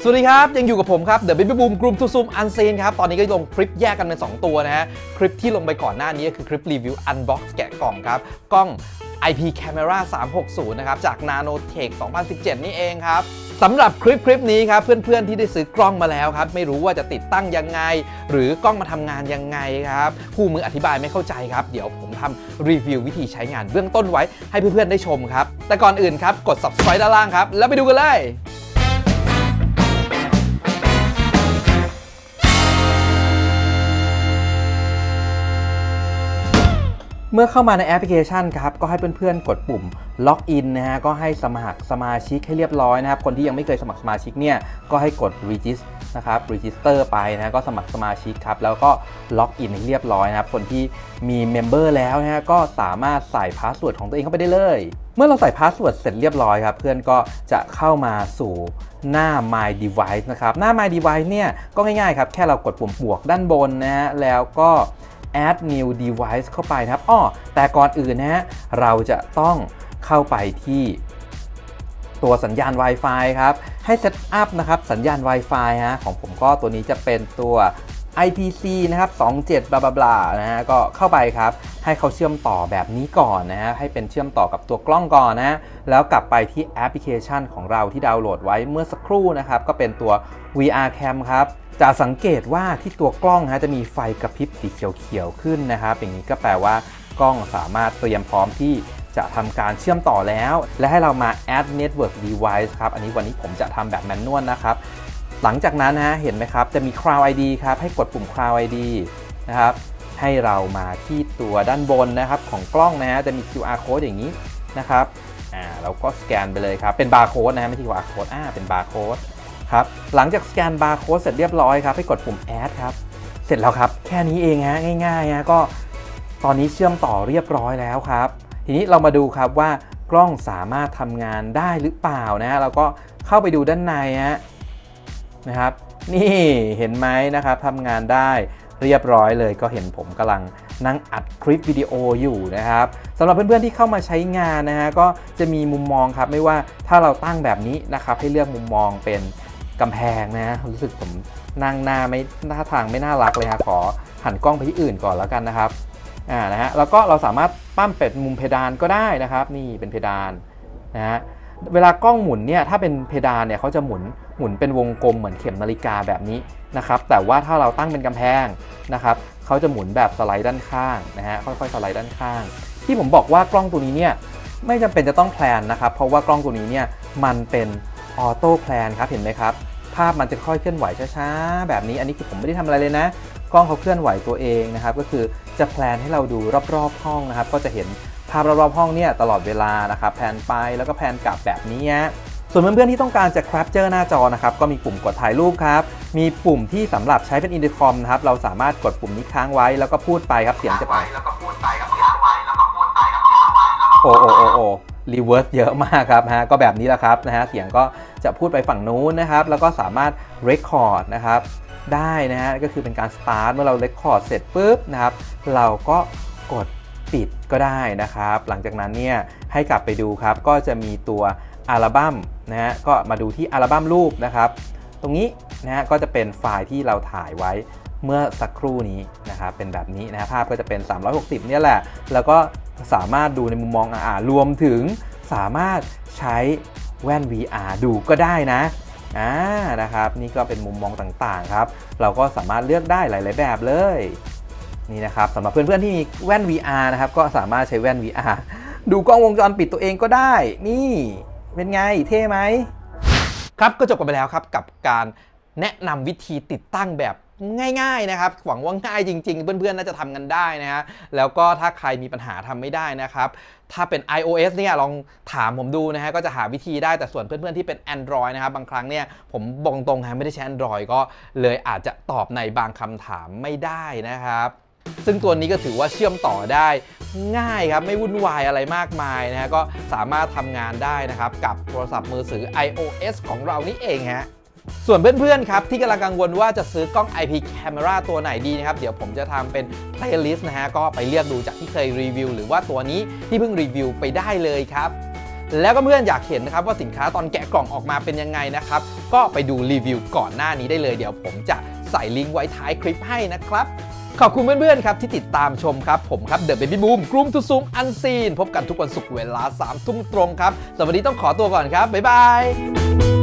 สวัสดีครับยังอยู่กับผมครับ The Baby Boom Groom to Zoom Unseen ครับตอนนี้ก็ลงคลิปแยกกันเป็น2ตัวนะฮะคลิปที่ลงไปก่อนหน้านี้ก็คือคลิปรีวิว Unbox แกะกล่องครับกล้อง IP Camera 360นะครับจาก Nanotech 2017 นี่เองครับสำหรับคลิปนี้ครับเพื่อนๆที่ได้ซื้อกล้องมาแล้วครับไม่รู้ว่าจะติดตั้งยังไงหรือกล้องมาทำงานยังไงครับคู่มืออธิบายไม่เข้าใจครับเดี๋ยวผมทำรีวิววิธีใช้งานเบื้องต้นไว้ให้เพื่อนๆได้ชมครับแต่ก่อนอื่นครับกด Subscribe ด้านล่างครับแล้วไปดูกันเลยเมื่อเข้ามาในแอปพลิเคชันครับก็ให้เพื่อนๆกดปุ่มล็อกอินนะฮะก็ให้สมัครสมาชิกให้เรียบร้อยนะครับคนที่ยังไม่เคยสมัครสมาชิกเนี่ยก็ให้กด นะครับ register ไปนะก็สมัครสมาชิกครับแล้วก็ล็อกอินให้เรียบร้อยนะครับคนที่มีเมมเบอร์แล้วนะฮะก็สามารถใส่พาสเวิร์ดของตัวเองเข้าไปได้เลยเมื่อเราใส่พาสเวิร์ดเสร็จเรียบร้อยครับเพื่อนก็จะเข้ามาสู่หน้า My Device นะครับหน้า My Device เนี่ยก็ง่ายๆครับแค่เรากดปุ่มบวกด้านบนนะฮะแล้วก็ add new device เข้าไปนะครับแต่ก่อนอื่นนะฮะเราจะต้องเข้าไปที่ตัวสัญญาณ Wi-Fi ครับให้เซตอัพนะครับสัญญาณ Wi-Fi ฮะของผมก็ตัวนี้จะเป็นตัว IPC นะครับ27บลาบลานะฮะก็เข้าไปครับให้เขาเชื่อมต่อแบบนี้ก่อนนะฮะให้เป็นเชื่อมต่อกับตัวกล้องก่อนนะแล้วกลับไปที่แอปพลิเคชันของเราที่ดาวน์โหลดไว้เมื่อสักครู่นะครับก็เป็นตัว VR Cam ครับจะสังเกตว่าที่ตัวกล้องจะมีไฟกระพริบสีเขียวๆขึ้นนะครับอย่างนี้ก็แปลว่ากล้องสามารถเตรียมพร้อมที่จะทำการเชื่อมต่อแล้วและให้เรามา add network device ครับอันนี้วันนี้ผมจะทำแบบแมนนวลนะครับหลังจากนั้นเห็นไหมครับจะมี Cloud ID ครับให้กดปุ่ม Cloud ID นะครับให้เรามาที่ตัวด้านบนนะครับของกล้องจะมี QR code อย่างนี้นะครับเราก็สแกนไปเลยครับเป็นบาร์โค้ดไม่ใช่ QR code เป็นบาร์โค้ดครับหลังจากสแกนบาร์โค้ดเสร็จเรียบร้อยครับให้กดปุ่ม add ครับเสร็จแล้วครับแค่นี้เองง่ายๆก็ตอนนี้เชื่อมต่อเรียบร้อยแล้วครับทีนี้เรามาดูครับว่ากล้องสามารถทำงานได้หรือเปล่าเราก็เข้าไปดูด้านในนะครับนี่เห็นไหมนะครับทำงานได้เรียบร้อยเลยก็เห็นผมกำลังนั่งอัดคลิปวิดีโออยู่นะครับสำหรับเพื่อนๆที่เข้ามาใช้งานก็จะมีมุมมองครับไม่ว่าถ้าเราตั้งแบบนี้นะครับให้เลือกมุมมองเป็นกำแพงรู้สึกผมนั่งหน้าไม่ท่าทางไม่น่ารักเลยขอหันกล้องไปที่อื่นก่อนแล้วกันนะครับแล้วก็เราสามารถปั้มเป็ดมุมเพดานก็ได้นะครับนี่เป็นเพดานเวลากล้องหมุนถ้าเป็นเพดานเขาจะหมุนเป็นวงกลมเหมือนเข็มนาฬิกาแบบนี้นะครับแต่ว่าถ้าเราตั้งเป็นกำแพงนะครับเขาจะหมุนแบบสไลด์ด้านข้างค่อยๆสไลด์ด้านข้างที่ผมบอกว่ากล้องตัวนี้ไม่จำเป็นจะต้องแพลนนะครับเพราะว่ากล้องตัวนี้มันเป็นออโต้แพลนครับเห็นไหมครับภาพมันจะค่อยเคลื่อนไหวช้าๆแบบนี้อันนี้คือผมไม่ได้ทำอะไรเลยนะกล้องเขาเคลื่อนไหวตัวเองนะครับก็คือจะแพลนให้เราดูรอบๆห้องนะครับก็จะเห็นภาพรอบๆห้องตลอดเวลานะครับแพนไปแล้วก็แพนกลับแบบนี้ส่วนเพื่อนๆที่ต้องการจะแคปเจอร์หน้าจอนะครับก็มีปุ่มกดถ่ายรูปครับมีปุ่มที่สำหรับใช้เป็นอินเตอร์คอมนะครับเราสามารถกดปุ่มนี้ค้างไว้แล้วก็พูดไปครับเสียงจะไปโอ้รีเวิร์สเยอะมากครับก็แบบนี้แหละครับเสียงก็จะพูดไปฝั่งนู้นนะครับแล้วก็สามารถเรคคอร์ดนะครับได้ก็คือเป็นการสตาร์ทเมื่อเราเรคคอร์ดเสร็จปุ๊บนะครับเราก็กดปิดก็ได้นะครับหลังจากนั้นให้กลับไปดูครับก็จะมีตัวอัลบั้มก็มาดูที่อัลบั้มรูปนะครับตรงนี้ก็จะเป็นไฟล์ที่เราถ่ายไว้เมื่อสักครู่นี้นะครับเป็นแบบนี้ภาพก็จะเป็น360นี่แหละแล้วก็สามารถดูในมุมมองรวมถึงสามารถใช้แว่น VR ดูก็ได้นะครับนี่ก็เป็นมุมมองต่างๆครับเราก็สามารถเลือกได้หลายๆแบบเลยนี่นะครับสำหรับเพื่อนๆที่มีแว่น VR นะครับก็สามารถใช้แว่น VR ดูกล้องวงจรปิดตัวเองก็ได้นี่เป็นไงเท่ไหมครับก็จบกันไปแล้วครับกับการแนะนำวิธีติดตั้งแบบง่ายๆนะครับหวังว่าง่ายจริงๆเพื่อนๆน่าจะทำกันได้แล้วก็ถ้าใครมีปัญหาทำไม่ได้นะครับถ้าเป็น iOS ลองถามผมดูก็จะหาวิธีได้แต่ส่วนเพื่อนๆที่เป็น Android นะครับบางครั้งผมบอกตรงไม่ได้ใช้ Android ก็เลยอาจจะตอบในบางคำถามไม่ได้นะครับซึ่งตัวนี้ก็ถือว่าเชื่อมต่อได้ง่ายครับไม่วุ่นวายอะไรมากมายก็สามารถทำงานได้นะครับกับโทรศัพท์มือถือ iOS ของเรานี่เองส่วนเพื่อนๆครับที่กำลังกังวลว่าจะซื้อกล้อง IP Camera ตัวไหนดีนะครับเดี๋ยวผมจะทำเป็น playlist ก็ไปเลือกดูจากที่เคยรีวิวหรือว่าตัวนี้ที่เพิ่งรีวิวไปได้เลยครับแล้วก็เพื่อนอยากเห็นนะครับว่าสินค้าตอนแกะกล่องออกมาเป็นยังไงนะครับก็ไปดูรีวิวก่อนหน้านี้ได้เลยเดี๋ยวผมจะใส่ลิงก์ไว้ท้ายคลิปให้นะครับขอบคุณเพื่อนๆครับที่ติดตามชมครับผมครับ The Baby Boom กลุ่มทุซุงอันซีนพบกันทุกวันศุกร์เวลา 3 ทุ่มตรงครับสวัสดีต้องขอตัวก่อนครับบ๊ายบาย